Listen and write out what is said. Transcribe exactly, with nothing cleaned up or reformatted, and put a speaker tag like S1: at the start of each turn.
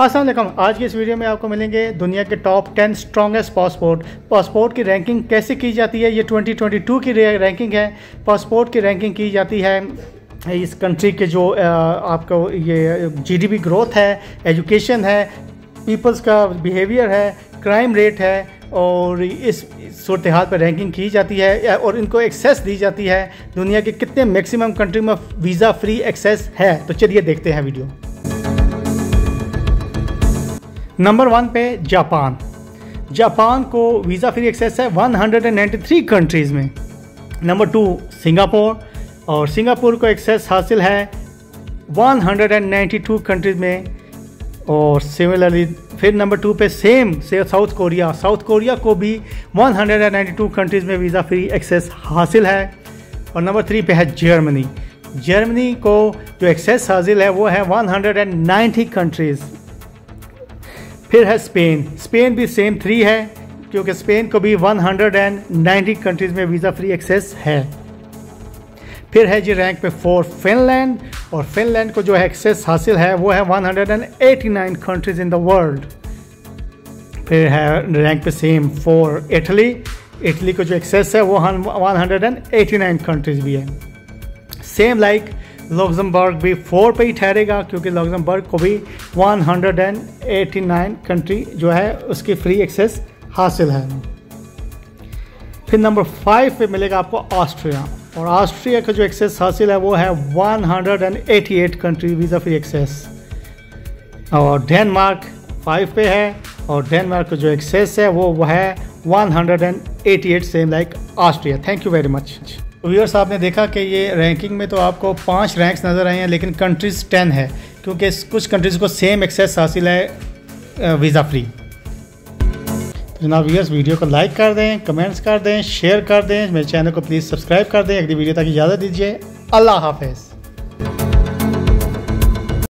S1: अस्सलाम वालेकुम। आज की इस वीडियो में आपको मिलेंगे दुनिया के top ten strongest passport. Passport की रैंकिंग कैसे की जाती है, ये ट्वेंटी ट्वेंटी टू की रैंकिंग है। पासपोर्ट की रैंकिंग की जाती है इस कंट्री के जो आपको ये जीडीपी ग्रोथ है, एजुकेशन है, पीपल्स का बिहेवियर है, क्राइम रेट है, और इस सूरत हाल पर रैंकिंग की जाती है और इनको एक्सेस दी जाती है। दुनिया के कितने मैक्सिमम कंट्री में वीज़ा फ्री एक्सेस है, तो चलिए देखते हैं वीडियो। नंबर वन पे जापान। जापान को वीज़ा फ्री एक्सेस है one hundred ninety three countries में। नंबर टू सिंगापुर, और सिंगापुर को एक्सेस हासिल है one hundred ninety two countries में। और सिमिलरली फिर नंबर टू पे सेम से साउथ कोरिया साउथ कोरिया को भी one hundred ninety two countries में वीज़ा फ्री एक्सेस हासिल है। और नंबर थ्री पे है जर्मनी। जर्मनी को जो एक्सेस हासिल है वो है वन हंड्रेड नाइन्टी कंट्रीज़। फिर है स्पेन। स्पेन भी सेम थ्री है क्योंकि स्पेन को भी वन हंड्रेड नाइन्टी कंट्रीज़ में वीज़ा फ्री एक्सेस है। फिर है जी रैंक पे फोर फिनलैंड, और फिनलैंड को जो है एक्सेस हासिल है वो है one hundred eighty nine countries in the world. फिर है रैंक पे सेम फोर इटली। इटली को जो एक्सेस है वो one hundred eighty nine countries भी है। सेम लाइक लग्जमबर्ग भी फोर पे ही ठहरेगा क्योंकि लग्जमबर्ग को भी one hundred eighty nine country जो है उसकी फ्री एक्सेस हासिल है। फिर नंबर फाइव पे मिलेगा आपको ऑस्ट्रिया, और ऑस्ट्रिया का जो एक्सेस हासिल है वो है one hundred eighty eight country visa free access. और डेनमार्क फाइव पे है, और डेनमार्क का जो एक्सेस है वो वो है one hundred eighty eight, same like Austria. Thank you very much. Viewers, आपने देखा कि ये रैंकिंग में तो आपको पांच रैंक्स नज़र आए हैं, लेकिन कंट्रीज़ टेन है क्योंकि कुछ कंट्रीज़ को सेम एक्सेस हासिल है वीज़ा फ्री। जनाब व्यूअर्स, वीडियो को लाइक कर दें, कमेंट्स कर दें, शेयर कर दें, मेरे चैनल को प्लीज़ सब्सक्राइब कर दें। अगली वीडियो तक इजाज़त दीजिए। अल्लाह हाफ़िज़।